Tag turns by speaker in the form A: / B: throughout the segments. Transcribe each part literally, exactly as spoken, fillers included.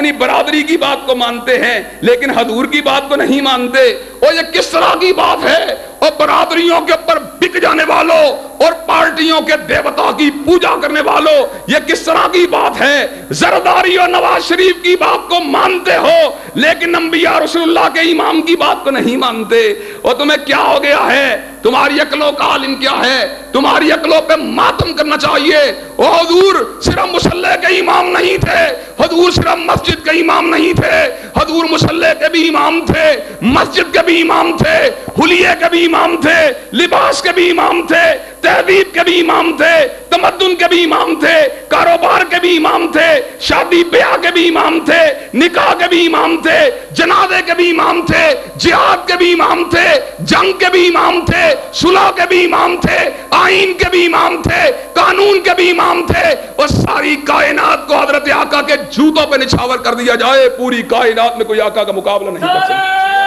A: اپنی برادری کی بات کو مانتے ہیں لیکن حضور کی بات کو نہیں مانتے. اور یہ کس طرح کی بات ہے؟ اور برادریوں کے اوپر بک جانے والوں اور پارٹیوں کے دیوتا کی پوجا کرنے والوں، یہ کس طرح کی بات ہے؟ زرداری اور نواز شریف کی بات کو مانتے ہو لیکن انبیاء رسول اللہ کے امام کی بات کو نہیں مانتے. اور تمہیں کیا ہو گیا ہے؟ تمہاری عقلوں کا عالم کیا ہے؟ تمہاری عقلوں پہ ماتم کرنا چاہیے. او حضور صرف مصلی کے امام نہیں تھے، حضور صرف مسجد کے امام نہیں تھے، حضور مصلی کے بھی امام تھے، مسجد کے بھی امام تھے، حلیے کے بھی امام تھے، لباس کے بھی امام تھے، تہذیب کے بھی امام تھے، تمدن کے بھی امام تھے، کاروبار کے بھی امام تھے، شادی بیاہ کے بھی امام تھے، نکاح کے بھی امام تھے، جنازے کے بھی امام تھے، جہاد کے بھی امام تھے، جنگ کے بھی امام تھے، صلح کے بھی امام تھے، آئین کے بھی امام تھے، قانون کے بھی امام تھے. اور ساری کائنات کو حضرت آقا کے جوتوں پہ نچھاور کر دیا جائے، پوری کائنات میں کوئی آقا کا مقابلہ نہیں کر سکتا.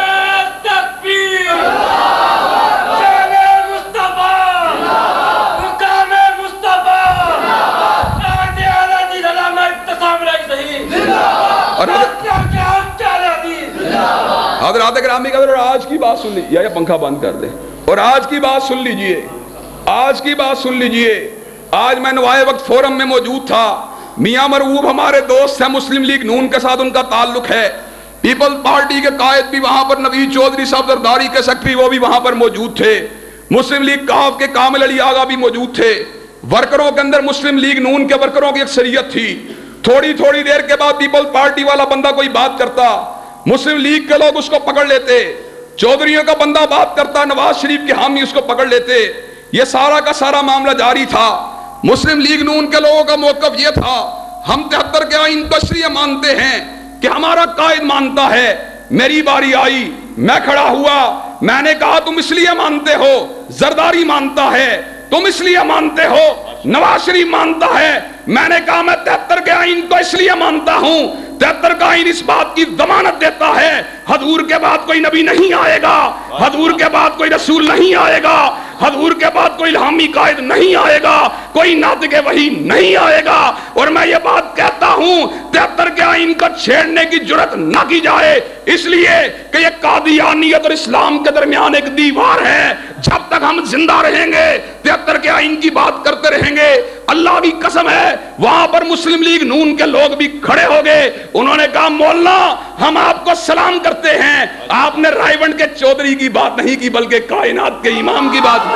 A: حضرات گرامی قدر، اور آج کی بات سن لیجیے، یا پنکھا بند کر دیں، اور آج کی بات سن لیجیے، آج کی بات سن لیجیے. آج میں نوائے وقت فورم میں موجود تھا. میاں مرغوب ہمارے دوست ہیں، مسلم لیگ نون کے ساتھ ان کا تعلق ہے. پیپل پارٹی کے قائد بھی وہاں پر، نوید چودھری صاحب زرداری کے سیکرٹری وہ بھی وہاں پر موجود تھے. مسلم لیگ کاف کے کامل علی آغا بھی موجود تھے. ورکروں کے اندر مسلم لیگ نون کے ورکروں کی اکثریت تھی. تھوڑی تھوڑی دیر کے بعد پیپل پارٹی والا بندہ کوئی بات کرتا، مسلم لیگ کے لوگ اس کو پکڑ لیتے. چودھریوں کا بندہ بات کرتا، نواز شریف کے حامی اس کو پکڑ لیتے. یہ سارا کا سارا معاملہ جاری تھا. مسلم لیگ نون کے لوگوں کا موقف یہ تھا، ہم تہتر کے آئین کو اس لیے مانتے ہیں کہ ہمارا قائد مانتا ہے. میری باری آئی، میں کھڑا ہوا، میں نے کہا تم اس لیے مانتے ہو، زرداری مانتا ہے، تم اس لیے مانتے ہو، نواز شریف مانتا ہے. میں نے کہا میں تہتر کے آئین کو اس لیے مانتا ہوں، تہتر کا آئین اس بات کی ضمانت دیتا ہے حضور کے بعد کوئی نبی نہیں آئے گا، حضور کے بعد کوئی رسول نہیں آئے گا، حضور کے بعد کوئی الہامی قائد نہیں آئے گا، کوئی ناطق وحی نہیں آئے گا. اور میں یہ بات کہتا ہوں تہتر کے آئین کو چھیڑنے کی جرات نہ کی جائے، اس لیے کہ یہ قادیانیت اور اسلام کے درمیان ایک دیوار ہے. جب تک ہم زندہ رہیں گے تہتر کے آئین کی بات کرتے رہیں گے. اللہ کی قسم ہے وہاں پر مسلم لیگ نون کے لوگ بھی کھڑے ہو گئے. انہوں نے کہا مولانا ہم آپ کو سلام کرتے ہیں. آپ نے رائے ونڈ کے چودھری کی بات نہیں کی بلکہ کائنات کے امام کی بات.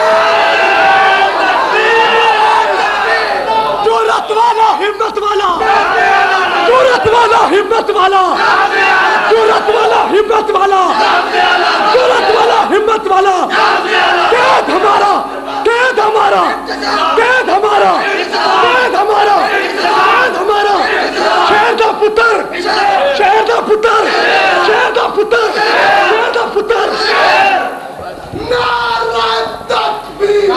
B: جرأت والا، ہمت والا، جرأت والا، ہمت والا، جرأت والا، ہمت والا، جرأت والا، ہمت والا. قید ہمارا، قید ہمارا، قید ہمارا، قید ہمارا، قید ہمارا. شہر دا پتر، شہر دا پتر، شہر دا پتر، شہر دا پتر. نعرہ تکبیر.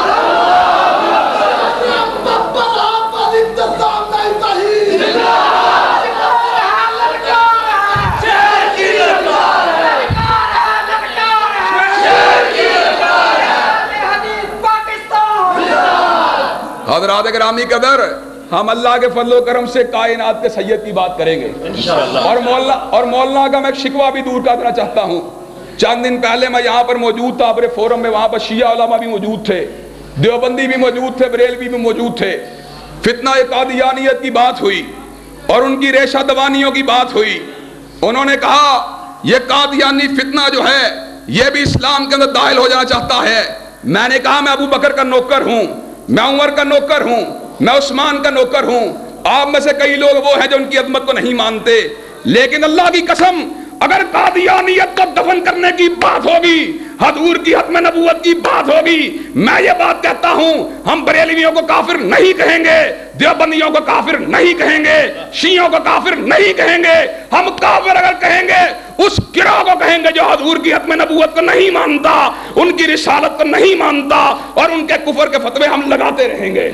A: حضرات گرامی قدر، ہم اللہ کے فضل و کرم سے کائنات کے سید کی بات کریں گے اور مولانا اور مولانا کا میں ایک شکوہ بھی دور کرنا چاہتا ہوں. چند دن پہلے میں یہاں پر موجود تھا اپنے فورم میں، وہاں پر شیعہ علماء بھی موجود تھے، دیوبندی بھی موجود تھے، بریلوی بھی موجود تھے. فتنہ قادیانیت کی بات ہوئی اور ان کی ریشہ دوانیوں کی بات ہوئی. انہوں نے کہا یہ قادیانی فتنہ جو ہے یہ بھی اسلام کے اندر داخل ہو جانا چاہتا ہے. میں نے کہا میں ابو بکر کا نوکر ہوں، میں عمر کا نوکر ہوں، میں عثمان کا نوکر ہوں. آپ میں سے کئی لوگ وہ ہیں جو ان کی عظمت کو نہیں مانتے، لیکن اللہ کی قسم اگر قادیانیت کو دفن کرنے کی بات ہوگی، حضور کی ختم نبوت کی بات ہوگی، میں یہ بات کہتا ہوں ہم بریلویوں کو کافر نہیں کہیں گے، دیوبندیوں کو کافر نہیں کہیں گے، شیعوں کو کافر نہیں کہیں گے. ہم کافر اگر کہیں گے اس گروہ کو کہیں گے جو حضور کی ختم نبوت کو نہیں مانتا، ان کی رسالت کو نہیں مانتا، اور ان کے کفر کے فتوے ہم لگاتے رہیں گے.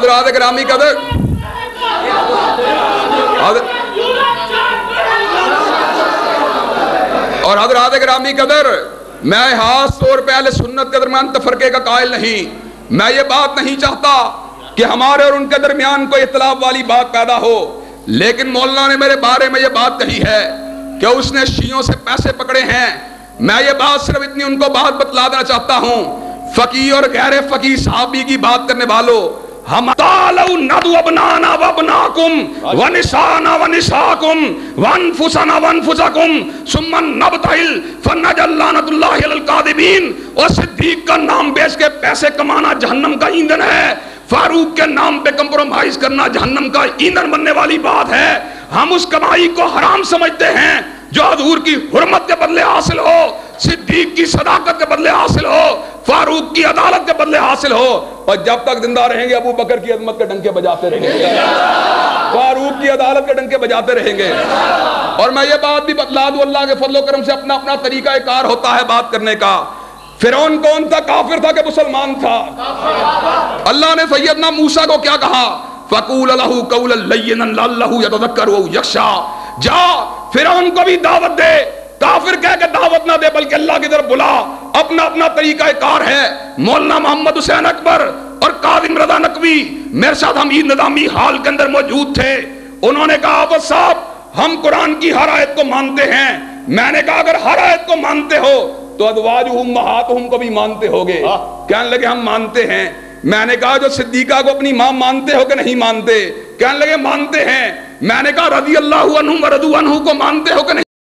A: حضرات گرامی قدر اور حضرات گرامی قدر میں خاص طور پہ اہل سنت کے درمیان تفرقے کا قائل نہیں. میں یہ بات نہیں چاہتا کہ ہمارے اور ان کے درمیان کوئی اختلاف والی بات پیدا ہو، لیکن مولانا نے میرے بارے میں یہ بات کہی ہے کہ اس نے شیعوں سے پیسے پکڑے ہیں. میں یہ بات صرف اتنی ان کو بات بتلا دینا چاہتا ہوں، فقیہ اور غیر فقیہ صحابی کی بات کرنے والوں، ہم تعالوا ندعو ابنانا وابناکم ونسانا ونساکم وانفسنا وانفسکم ثم نبتہل فنجعل لعنۃ اللہ علی الکاذبین. اور صدیق کا نام بیچ کے پیسے کمانا جہنم کا ایندھن ہے، فاروق کے نام پہ کمپرومائز کرنا جہنم کا ایندھن بننے والی بات ہے. ہم اس کمائی کو حرام سمجھتے ہیں جو حضور کی حرمت کے بدلے حاصل ہو، صدیق کی صداقت کے بدلے حاصل ہو، فاروق کی عدالت کے بدلے حاصل ہو. اور جب تک زندہ رہیں گے ابو بکر کی عظمت کے ڈنکے بجاتے رہیں گے، فاروق کی عدالت کے ڈنکے بجاتے رہیں گے. اور میں یہ بات بھی بتلا دوں، اللہ کے فضل و کرم سے اپنا اپنا طریقہ کار ہوتا ہے بات کرنے کا. فرعون کون تھا؟ کافر تھا کہ مسلمان تھا؟ اللہ نے سیدنا موسیٰ کو کیا کہا؟ فَقُولَ لَهُ قَوْلًا لَيِّنًا لَعَلَّهُ يَتَذَكَّرُ أَوْ يَخْشَىٰ. جا فرعون کو بھی دعوت دے، کافر کہہ کے دعوت نہ دے بلکہ اللہ کی طرف بلا. اپنا اپنا طریقہ کار ہے. مولانا محمد حسین اکبر اور کاظم رضا نقوی میرے ساتھ حمید نظامی حال کے اندر موجود تھے. انہوں نے کہا عابد صاحب ہم قرآن کی ہر آیت کو مانتے ہیں. میں نے کہا اگر ہر آیت کو مانتے ہو تو ازواجہم امہاتہم کو بھی مانتے ہوگے. کہنے لگے ہم مانتے ہیں. میں نے کہا جو صدیقہ کو اپنی ماں مانتے ہو کہ نہیں مانتے؟ کہنے لگے مانتے ہیں. میں نے کہا رضی اللہ عنہم ورضوا عنہ کو مانتے ہو کہ نہیں؟